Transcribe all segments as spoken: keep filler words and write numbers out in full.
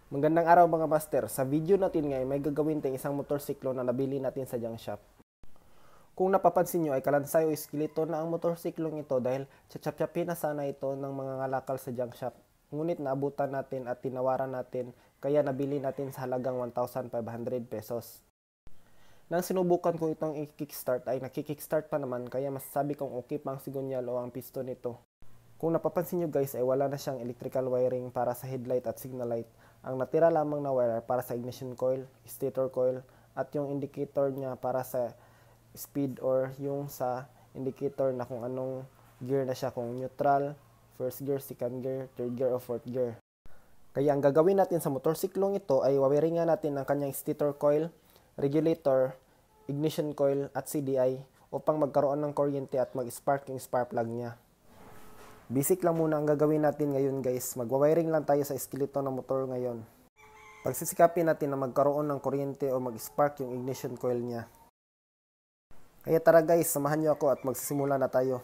Magandang araw mga master. Sa video natin ngayon may gagawin tayong isang motorsiklo na nabili natin sa junk shop. Kung napapansin nyo ay kalansay o iskeleto na ang motorsiklong ito dahil tsatsapyapin na sana ito ng mga ngalakal sa junk shop. Ngunit naabutan natin at tinawaran natin kaya nabili natin sa halagang one thousand five hundred pesos. Nang sinubukan ko itong i-kickstart ay nakikickstart pa naman kaya masasabi kong okay pang sigunyal o ang piston nito. Kung napapansin nyo guys ay wala na siyang electrical wiring para sa headlight at signal light. Ang natira lamang na wire para sa ignition coil, stator coil, at yung indicator niya para sa speed or yung sa indicator na kung anong gear na siya, kung neutral, first gear, second gear, third gear, o fourth gear. Kaya ang gagawin natin sa motorsiklong ito ay wawiringan natin ang kanyang stator coil, regulator, ignition coil, at C D I upang magkaroon ng kuryente at mag-spark yung spark plug niya. Basic lang muna ang gagawin natin ngayon guys. Magwawiring lang tayo sa iskeleto ng motor ngayon. Pagsisikapin natin na magkaroon ng kuryente o mag-spark yung ignition coil niya. Kaya tara guys, samahan nyo ako at magsisimula na tayo.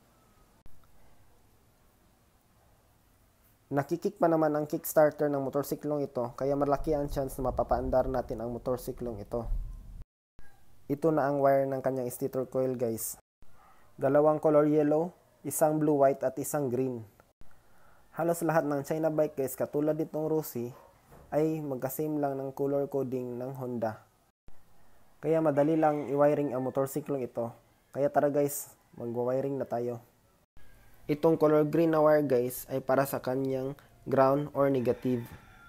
Nakikik pa naman ang kickstarter ng motorsiklong ito, kaya malaki ang chance na mapapaandar natin ang motorsiklong ito. Ito na ang wire ng kanyang stator coil guys. Dalawang color yellow, isang blue white at isang green. Halos lahat ng China bike guys katulad nitong Rossi ay magkasame lang ng color coding ng Honda. Kaya madali lang i-wiring ang motorsiklong ito. Kaya tara guys, magwa-wiring na tayo. Itong color green na wire guys ay para sa kanyang ground or negative.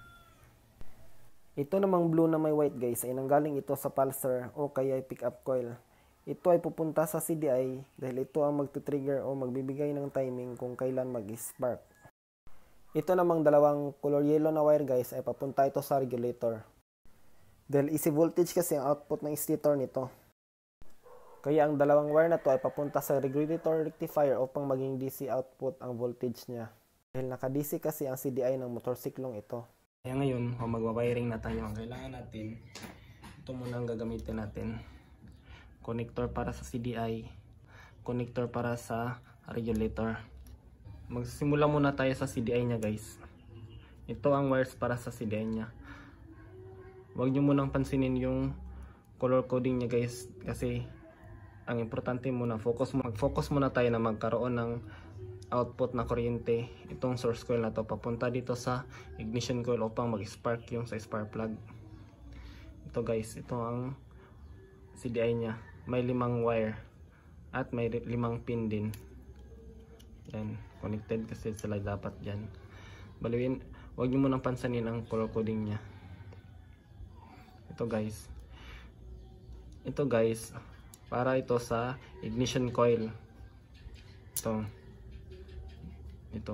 Ito namang blue na may white guys ay nanggaling ito sa pulsar o kaya pick up coil. Ito ay pupunta sa C D I dahil ito ang magti-trigger o magbibigay ng timing kung kailan mag-spark. Ito namang dalawang color yellow na wire guys ay papunta ito sa regulator. Dahil easy voltage kasi ang output ng stator nito. Kaya ang dalawang wire na to ay papunta sa regulator rectifier upang maging D C output ang voltage niya. Dahil naka-D C kasi ang C D I ng motorsiklong ito. Kaya ngayon, magwa-wiring na tayo. Ang kailangan natin, ito muna ang gagamitin natin. Connector para sa C D I, connector para sa regulator. Magsisimula muna tayo sa C D I niya guys. Ito ang wires para sa C D I niya. Huwag nyo munang pansinin yung color coding niya guys, kasi ang importante muna, focus mo, mag-focus muna tayo na magkaroon ng output na kuryente. Itong source coil na to papunta dito sa ignition coil upang mag-spark yung sa spark plug. Ito guys, ito ang C D I niya. May limang wire at may limang pin din. Yan, connected kasi sila dapat dyan. Baliwin, huwag nyo munang pansanin ang color coding niya. Ito guys. Ito guys, para ito sa ignition coil. Ito. Ito.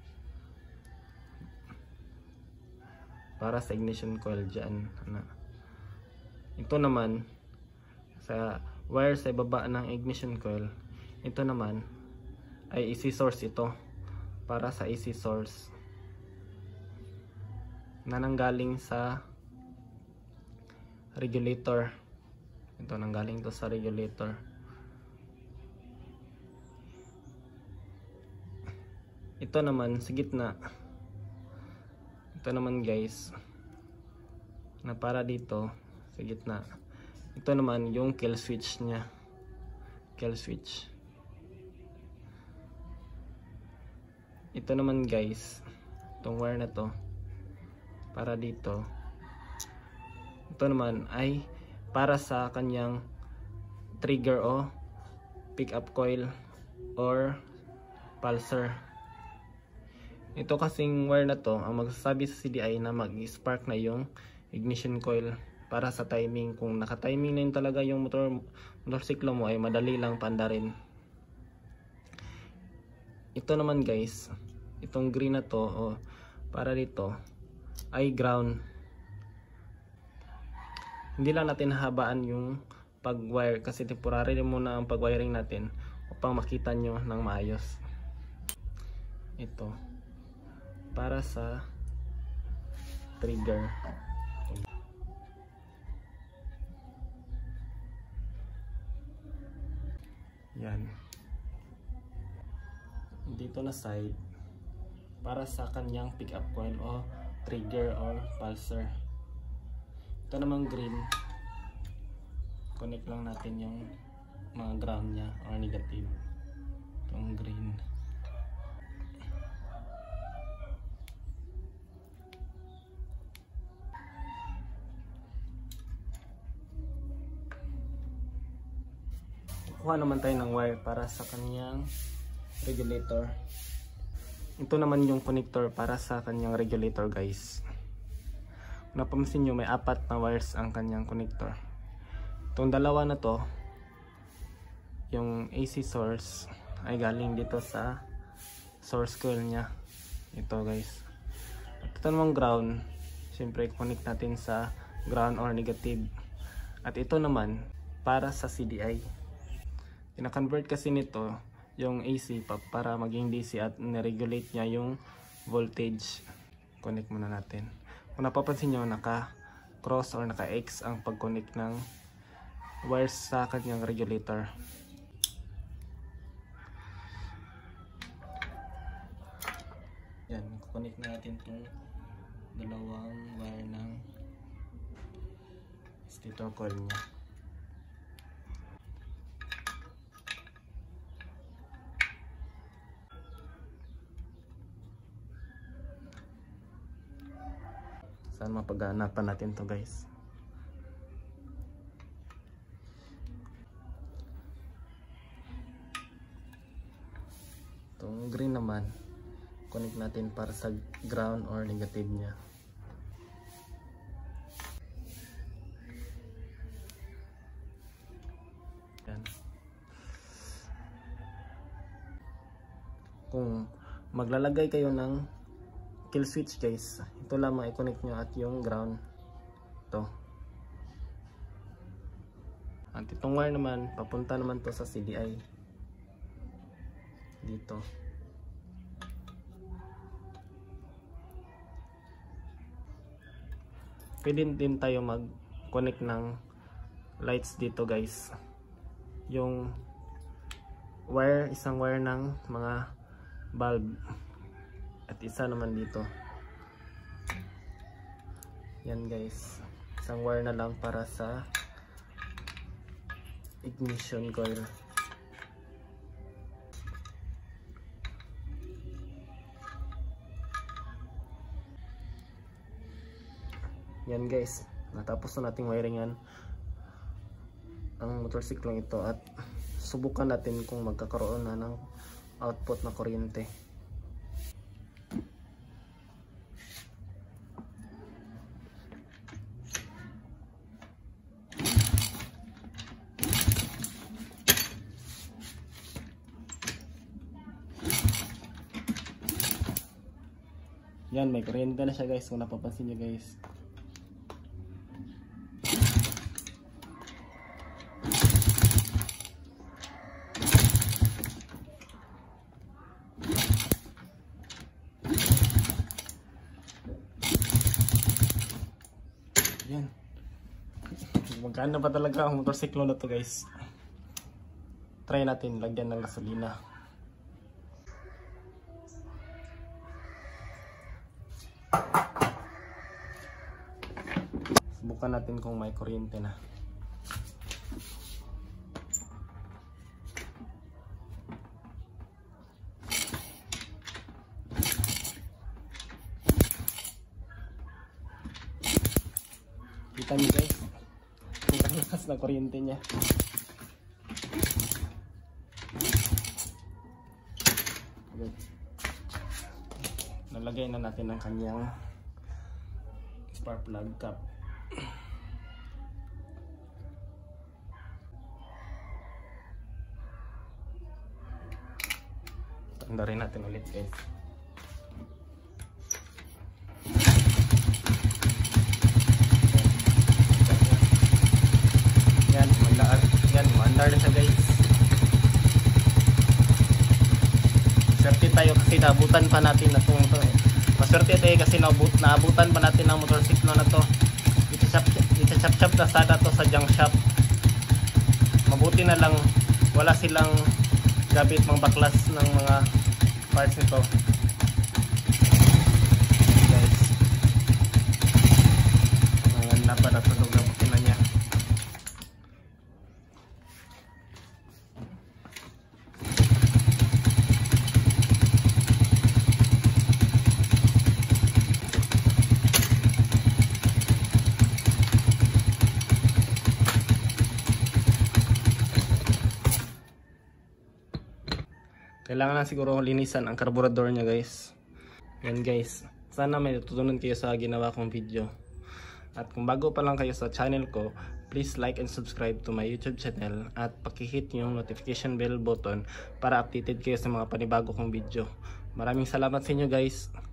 Para sa ignition coil dyan. Ito naman, sa wire sa baba ng ignition coil, ito naman ay A C source ito, para sa A C source na nanggaling sa regulator. Ito nanggaling to sa regulator. Ito naman sa gitna, ito naman guys na para dito sa gitna. Ito naman yung kill switch niya. Kill switch. Ito naman guys, itong wire na to para dito. Ito naman ay para sa kanyang trigger o pick up coil or pulsar. Ito kasing wire na to ang magsasabi sa C D I na mag-spark na yung ignition coil para sa timing. Kung naka-timing na yun talaga yung motor motorsiklo mo ay madali lang paandarin. Ito naman guys, itong green na to o para dito ay ground. Hindi lang natin habaan yung pag-wire kasi temporary muna ang pag-wiring natin upang makita nyo ng maayos. Ito para sa trigger. Yan. Dito na side para sa kanyang pick up coil o trigger or pulser. Ito namang green, connect lang natin yung mga ground nya or negative. Itong green. Kuha naman tayo ng wire para sa kanyang regulator. Ito naman yung connector para sa kanyang regulator, guys. Kung napapansin nyo, may apat na wires ang kanyang connector. Itong dalawa na to, yung A C source ay galing dito sa source coil nya. Ito, guys. At ito namang ground, syempre connect natin sa ground or negative. At ito naman para sa C D I. Ina-convert kasi nito yung A C pa para maging D C at niregulate niya yung voltage. Connect muna natin. Kung napapansin nyo, naka cross or naka X ang pag-connect ng wires sa kanyang regulator. Yan, connect natin itong dalawang wire ng stator coil niya. Saan mapag-aanapan natin to, guys? Itong green naman, connect natin para sa ground or negative nya. Yan. Kung maglalagay kayo ng kill switch, guys, ito lamang i-connect nyo at yung ground to. At itong wire naman, papunta naman to sa C D I dito. Pwede din tayo mag-connect ng lights dito, guys. Yung wire, isang wire ng mga bulb at isa naman dito. Yan, guys, isang wire na lang para sa ignition coil. Yan, guys, natapos na nating wiringan ang motorsiklong ito at subukan natin kung magkakaroon na ng output na kuryente. Yan, may kuryente na siya, guys, kung napapansin nyo, guys. Yan. Magkano pa talaga ang motorsiklo na to, guys. Try natin lagyan ng gasolina. Subukan natin kung may kuryente na. Kita niyo, guys, ang lakas na kuryente niya. Okay. Nalagay na natin ang kanyang spark plug cap. Andarin natin ulit, guys. Yan, mandar. Yan, mandar na siya, guys. Swerte tayo kasi naabutan pa natin na itong ito. Maswerte tayo kasi naabut, naabutan pa natin ang motorsiklo na to. Itachap-chap na sada to sa junk shop. Mabuti na lang wala silang gabit mga baklas ng mga parts nito, guys. kailangan na siguro linisan ang carburetor niya guys. Yan guys, sana may natutunan kayo sa ginawa kong video. At kung bago pa lang kayo sa channel ko, please like and subscribe to my YouTube channel at pakihit yung notification bell button para updated kayo sa mga panibago kong video. Maraming salamat sa inyo guys.